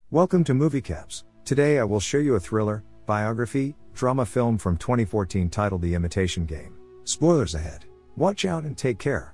Welcome to Movie Caps. Today I will show you a thriller, biography, drama film from 2014 titled The Imitation Game. Spoilers ahead. Watch out and take care.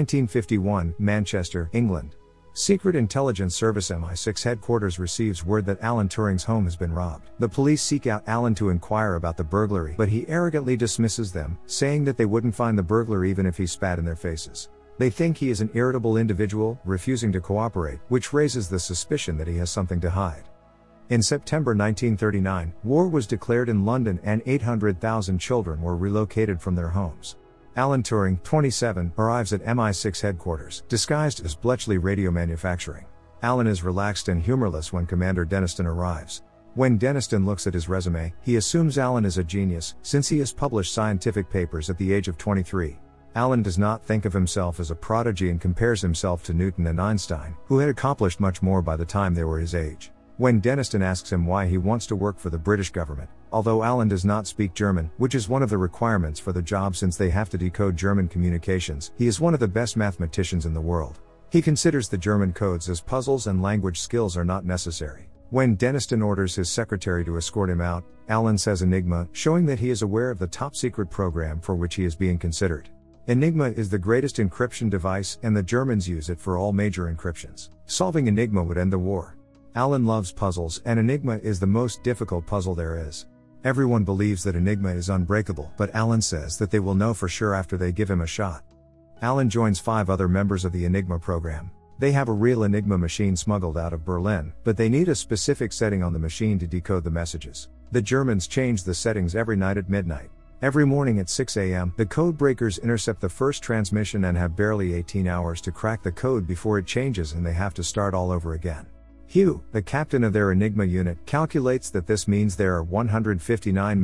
1951, Manchester, England. Secret Intelligence Service MI6 headquarters receives word that Alan Turing's home has been robbed. The police seek out Alan to inquire about the burglary, but he arrogantly dismisses them, saying that they wouldn't find the burglar even if he spat in their faces. They think he is an irritable individual, refusing to cooperate, which raises the suspicion that he has something to hide. In September 1939, war was declared in London and 800,000 children were relocated from their homes. Alan Turing, 27, arrives at MI6 headquarters, disguised as Bletchley Radio Manufacturing. Alan is relaxed and humorless when Commander Denniston arrives. When Denniston looks at his resume, he assumes Alan is a genius, since he has published scientific papers at the age of 23. Alan does not think of himself as a prodigy and compares himself to Newton and Einstein, who had accomplished much more by the time they were his age. When Denniston asks him why he wants to work for the British government, although Alan does not speak German, which is one of the requirements for the job since they have to decode German communications, he is one of the best mathematicians in the world. He considers the German codes as puzzles and language skills are not necessary. When Denniston orders his secretary to escort him out, Alan says Enigma, showing that he is aware of the top-secret program for which he is being considered. Enigma is the greatest encryption device, and the Germans use it for all major encryptions. Solving Enigma would end the war. Alan loves puzzles, and Enigma is the most difficult puzzle there is. Everyone believes that Enigma is unbreakable, but Alan says that they will know for sure after they give him a shot. Alan joins 5 other members of the Enigma program. They have a real Enigma machine smuggled out of Berlin, but they need a specific setting on the machine to decode the messages. The Germans change the settings every night at midnight. Every morning at 6 a.m., the code breakers intercept the first transmission and have barely 18 hours to crack the code before it changes and they have to start all over again. Hugh, the captain of their Enigma unit, calculates that this means there are 159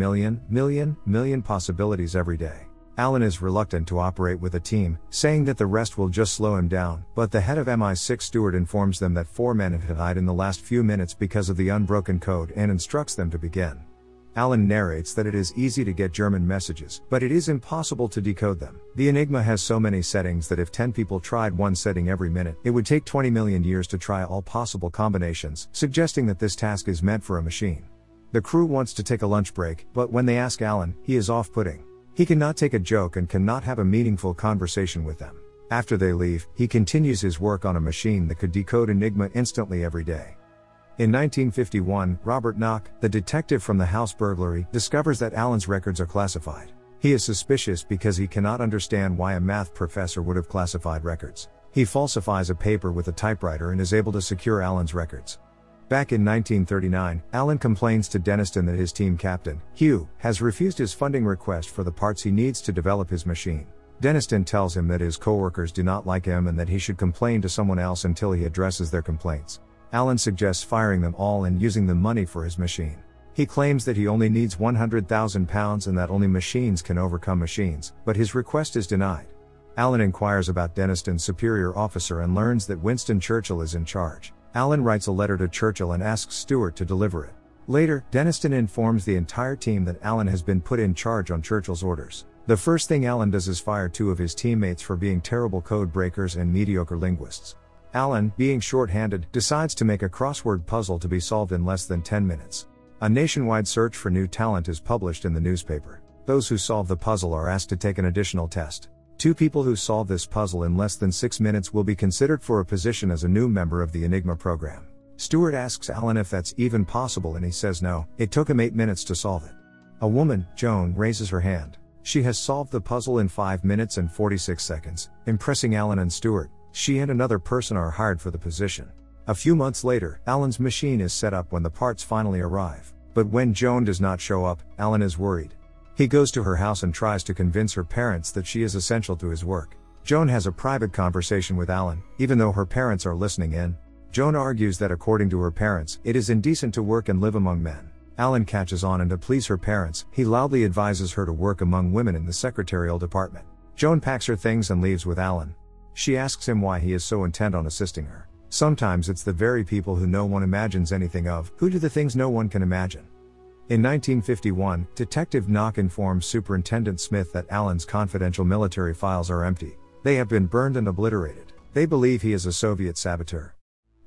million possibilities every day. Alan is reluctant to operate with a team, saying that the rest will just slow him down, but the head of MI6 Stewart informs them that 4 men have died in the last few minutes because of the unbroken code and instructs them to begin. Alan narrates that it is easy to get German messages, but it is impossible to decode them. The Enigma has so many settings that if 10 people tried one setting every minute, it would take 20 million years to try all possible combinations, suggesting that this task is meant for a machine. The crew wants to take a lunch break, but when they ask Alan, he is off-putting. He cannot take a joke and cannot have a meaningful conversation with them. After they leave, he continues his work on a machine that could decode Enigma instantly every day. In 1951, Robert Knock, the detective from the house burglary, discovers that Alan's records are classified. He is suspicious because he cannot understand why a math professor would have classified records. He falsifies a paper with a typewriter and is able to secure Alan's records. Back in 1939, Alan complains to Denniston that his team captain, Hugh, has refused his funding request for the parts he needs to develop his machine. Denniston tells him that his co-workers do not like him and that he should complain to someone else until he addresses their complaints. Alan suggests firing them all and using the money for his machine. He claims that he only needs £100,000 and that only machines can overcome machines, but his request is denied. Alan inquires about Denniston's superior officer and learns that Winston Churchill is in charge. Alan writes a letter to Churchill and asks Stewart to deliver it. Later, Denniston informs the entire team that Alan has been put in charge on Churchill's orders. The first thing Alan does is fire 2 of his teammates for being terrible code breakers and mediocre linguists. Alan, being short-handed, decides to make a crossword puzzle to be solved in less than 10 minutes. A nationwide search for new talent is published in the newspaper. Those who solve the puzzle are asked to take an additional test. 2 people who solve this puzzle in less than 6 minutes will be considered for a position as a new member of the Enigma program. Stewart asks Alan if that's even possible and he says no, it took him 8 minutes to solve it. A woman, Joan, raises her hand. She has solved the puzzle in 5 minutes and 46 seconds, impressing Alan and Stewart. She and another person are hired for the position. A few months later, Alan's machine is set up when the parts finally arrive. But when Joan does not show up, Alan is worried. He goes to her house and tries to convince her parents that she is essential to his work. Joan has a private conversation with Alan, even though her parents are listening in. Joan argues that according to her parents, it is indecent to work and live among men. Alan catches on and to please her parents, he loudly advises her to work among women in the secretarial department. Joan packs her things and leaves with Alan. She asks him why he is so intent on assisting her. Sometimes it's the very people who no one imagines anything of, who do the things no one can imagine. In 1951, Detective Knock informs Superintendent Smith that Alan's confidential military files are empty. They have been burned and obliterated. They believe he is a Soviet saboteur.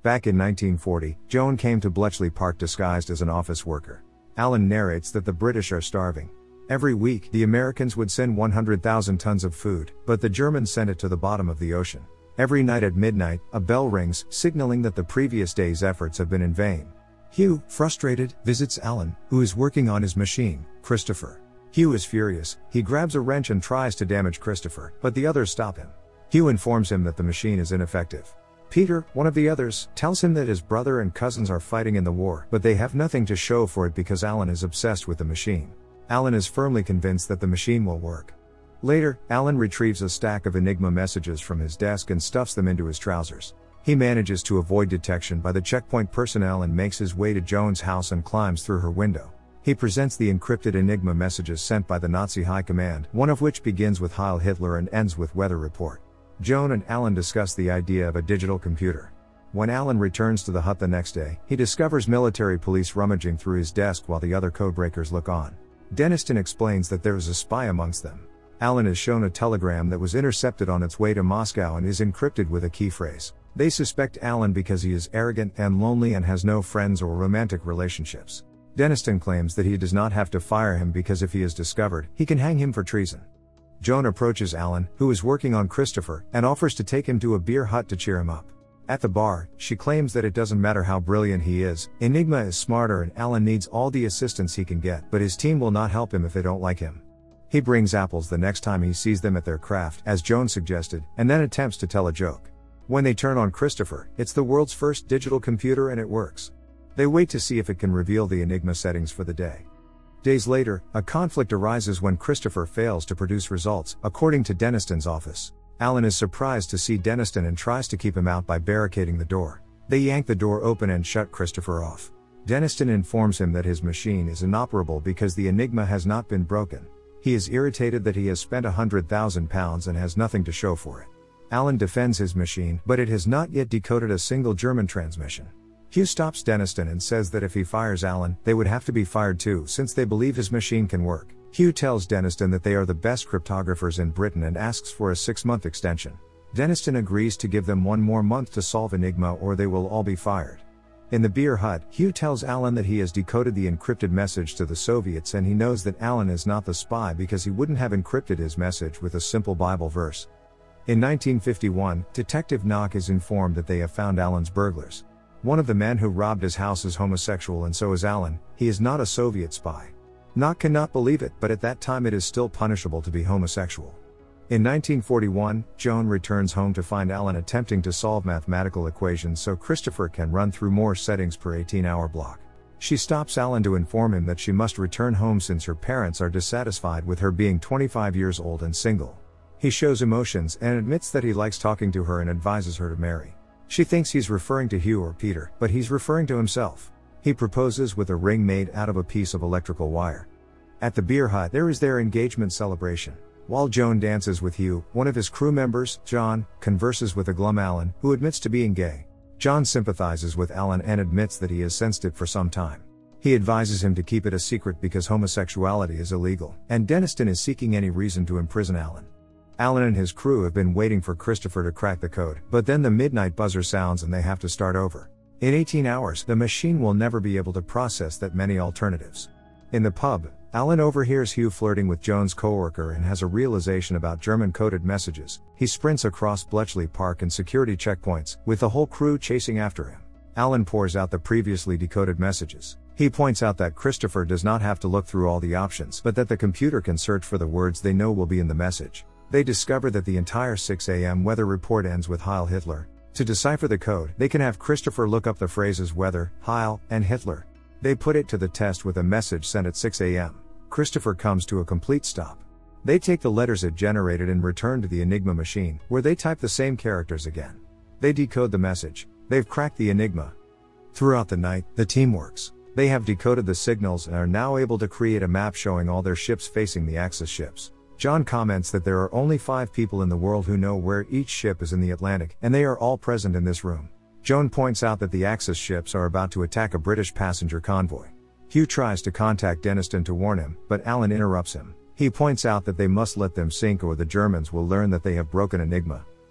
Back in 1940, Joan came to Bletchley Park disguised as an office worker. Alan narrates that the British are starving. Every week, the Americans would send 100,000 tons of food, but the Germans sent it to the bottom of the ocean. Every night at midnight, a bell rings, signaling that the previous day's efforts have been in vain. Hugh, frustrated, visits Alan, who is working on his machine, Christopher. Hugh is furious, he grabs a wrench and tries to damage Christopher, but the others stop him. Hugh informs him that the machine is ineffective. Peter, one of the others, tells him that his brother and cousins are fighting in the war, but they have nothing to show for it because Alan is obsessed with the machine. Alan is firmly convinced that the machine will work. Later, Alan retrieves a stack of Enigma messages from his desk and stuffs them into his trousers. He manages to avoid detection by the checkpoint personnel and makes his way to Joan's house and climbs through her window. He presents the encrypted Enigma messages sent by the Nazi High Command, one of which begins with Heil Hitler and ends with Weather Report. Joan and Alan discuss the idea of a digital computer. When Alan returns to the hut the next day, he discovers military police rummaging through his desk while the other codebreakers look on. Denniston explains that there is a spy amongst them. Alan is shown a telegram that was intercepted on its way to Moscow and is encrypted with a key phrase. They suspect Alan because he is arrogant and lonely and has no friends or romantic relationships. Denniston claims that he does not have to fire him because if he is discovered, he can hang him for treason. Joan approaches Alan, who is working on Christopher, and offers to take him to a beer hut to cheer him up. At the bar, she claims that it doesn't matter how brilliant he is, Enigma is smarter and Alan needs all the assistance he can get, but his team will not help him if they don't like him. He brings apples the next time he sees them at their craft, as Joan suggested, and then attempts to tell a joke. When they turn on Christopher, it's the world's first digital computer and it works. They wait to see if it can reveal the Enigma settings for the day. Days later, a conflict arises when Christopher fails to produce results, according to Denniston's office. Alan is surprised to see Denniston and tries to keep him out by barricading the door. They yank the door open and shut Christopher off. Denniston informs him that his machine is inoperable because the Enigma has not been broken. He is irritated that he has spent £100,000 and has nothing to show for it. Alan defends his machine, but it has not yet decoded a single German transmission. Hugh stops Denniston and says that if he fires Alan, they would have to be fired too since they believe his machine can work. Hugh tells Denniston that they are the best cryptographers in Britain and asks for a 6-month extension. Denniston agrees to give them 1 more month to solve Enigma or they will all be fired. In the beer hut, Hugh tells Alan that he has decoded the encrypted message to the Soviets and he knows that Alan is not the spy because he wouldn't have encrypted his message with a simple Bible verse. In 1951, Detective Knock is informed that they have found Alan's burglars. One of the men who robbed his house is homosexual and so is Alan. He is not a Soviet spy. Knock cannot believe it, but at that time it is still punishable to be homosexual. In 1941, Joan returns home to find Alan attempting to solve mathematical equations so Christopher can run through more settings per 18-hour block. She stops Alan to inform him that she must return home since her parents are dissatisfied with her being 25 years old and single. He shows emotions and admits that he likes talking to her and advises her to marry. She thinks he's referring to Hugh or Peter, but he's referring to himself. He proposes with a ring made out of a piece of electrical wire. At the beer hut, there is their engagement celebration. While Joan dances with Hugh, one of his crew members, John, converses with a glum Alan, who admits to being gay. John sympathizes with Alan and admits that he has sensed it for some time. He advises him to keep it a secret because homosexuality is illegal, and Denniston is seeking any reason to imprison Alan. Alan and his crew have been waiting for Christopher to crack the code, but then the midnight buzzer sounds and they have to start over. In 18 hours, the machine will never be able to process that many alternatives. In the pub, Alan overhears Hugh flirting with Joan's coworker and has a realization about German-coded messages. He sprints across Bletchley Park and security checkpoints, with the whole crew chasing after him. Alan pours out the previously decoded messages. He points out that Christopher does not have to look through all the options, but that the computer can search for the words they know will be in the message. They discover that the entire 6 a.m. weather report ends with Heil Hitler. To decipher the code, they can have Christopher look up the phrases weather, Heil, and Hitler. They put it to the test with a message sent at 6 a.m. Christopher comes to a complete stop. They take the letters it generated and return to the Enigma machine, where they type the same characters again. They decode the message. They've cracked the Enigma. Throughout the night, the team works. They have decoded the signals and are now able to create a map showing all their ships facing the Axis ships. John comments that there are only 5 people in the world who know where each ship is in the Atlantic, and they are all present in this room. Joan points out that the Axis ships are about to attack a British passenger convoy. Hugh tries to contact Denniston to warn him, but Alan interrupts him. He points out that they must let them sink or the Germans will learn that they have broken Enigma.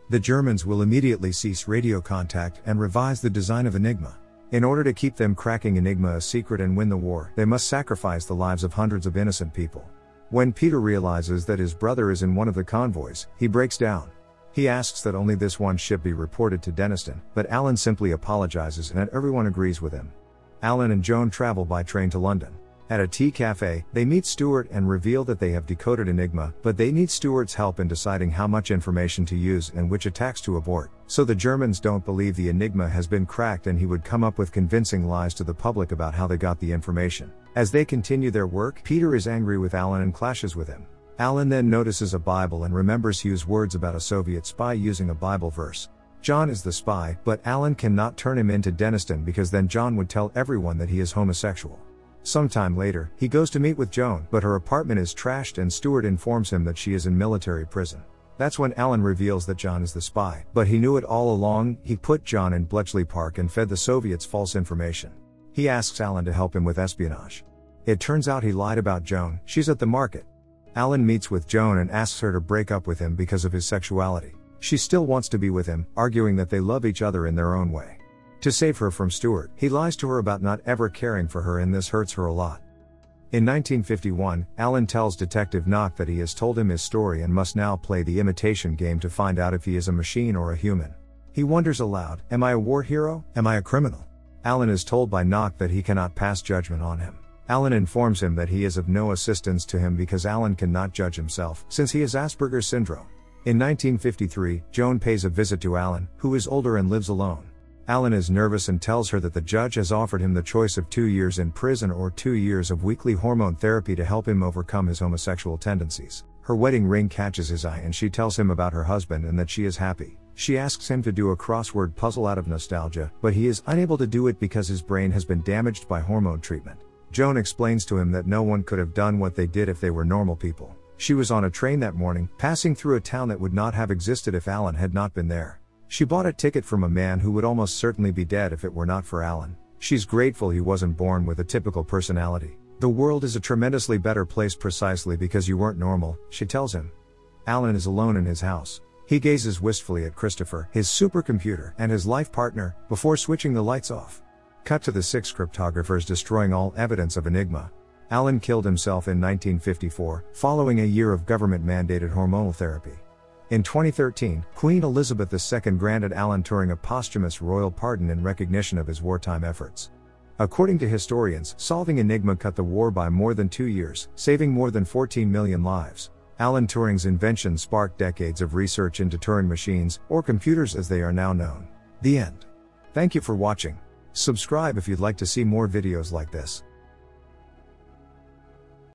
The Germans will immediately cease radio contact and revise the design of Enigma. In order to keep them cracking Enigma a secret and win the war, they must sacrifice the lives of hundreds of innocent people. When Peter realizes that his brother is in one of the convoys, he breaks down. He asks that only this one ship be reported to Denniston, but Alan simply apologizes and everyone agrees with him. Alan and Joan travel by train to London. At a tea cafe, they meet Stuart and reveal that they have decoded Enigma, but they need Stuart's help in deciding how much information to use and which attacks to abort. So the Germans don't believe the Enigma has been cracked and he would come up with convincing lies to the public about how they got the information. As they continue their work, Peter is angry with Alan and clashes with him. Alan then notices a Bible and remembers Hugh's words about a Soviet spy using a Bible verse. John is the spy, but Alan cannot turn him into Denniston because then John would tell everyone that he is homosexual. Sometime later, he goes to meet with Joan, but her apartment is trashed and Stuart informs him that she is in military prison. That's when Alan reveals that John is the spy, but he knew it all along. He put John in Bletchley Park and fed the Soviets false information. He asks Alan to help him with espionage. It turns out he lied about Joan. She's at the market. Alan meets with Joan and asks her to break up with him because of his sexuality. She still wants to be with him, arguing that they love each other in their own way. To save her from Stuart, he lies to her about not ever caring for her and this hurts her a lot. In 1951, Alan tells Detective Knock that he has told him his story and must now play the imitation game to find out if he is a machine or a human. He wonders aloud, am I a war hero? Am I a criminal? Alan is told by Knock that he cannot pass judgment on him. Alan informs him that he is of no assistance to him because Alan cannot judge himself, since he has Asperger's syndrome. In 1953, Joan pays a visit to Alan, who is older and lives alone. Alan is nervous and tells her that the judge has offered him the choice of 2 years in prison or 2 years of weekly hormone therapy to help him overcome his homosexual tendencies. Her wedding ring catches his eye and she tells him about her husband and that she is happy. She asks him to do a crossword puzzle out of nostalgia, but he is unable to do it because his brain has been damaged by hormone treatment. Joan explains to him that no one could have done what they did if they were normal people. She was on a train that morning, passing through a town that would not have existed if Alan had not been there. She bought a ticket from a man who would almost certainly be dead if it were not for Alan. She's grateful he wasn't born with a typical personality. The world is a tremendously better place precisely because you weren't normal, she tells him. Alan is alone in his house. He gazes wistfully at Christopher, his supercomputer, and his life partner, before switching the lights off. Cut to the 6 cryptographers destroying all evidence of Enigma. Alan killed himself in 1954, following a year of government-mandated hormonal therapy. In 2013, Queen Elizabeth II granted Alan Turing a posthumous royal pardon in recognition of his wartime efforts. According to historians, solving Enigma cut the war by more than 2 years, saving more than 14 million lives. Alan Turing's invention sparked decades of research into Turing machines, or computers as they are now known. The end. Thank you for watching. Subscribe if you'd like to see more videos like this.